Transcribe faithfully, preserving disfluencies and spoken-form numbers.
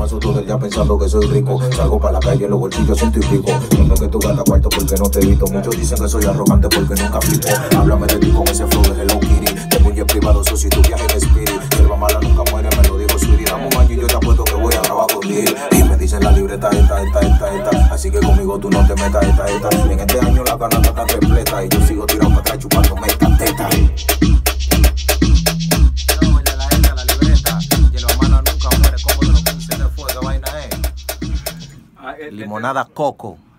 paso todo el día pensando que soy rico. Salgo para la calle, en los bolsillos ciento y pico. Cuando que tú gastas cuarto porque no te evito. Muchos dicen que soy arrogante porque nunca flipo. Háblame de ti con ese flow de Hello Kitty. Tengo un jet privado, so si tu viaje en Spirit. Selva mala nunca muere, me lo dijo Suri. Dame un año y yo te apuesto que voy a grabar con Diri. Y me dicen la libreta esta, esta, esta, esta. Así que conmigo tú no te metas esta, esta. En este año la canasta está repleta y yo sigo tirado para atrás chupándome esta teta. Limonada Coco.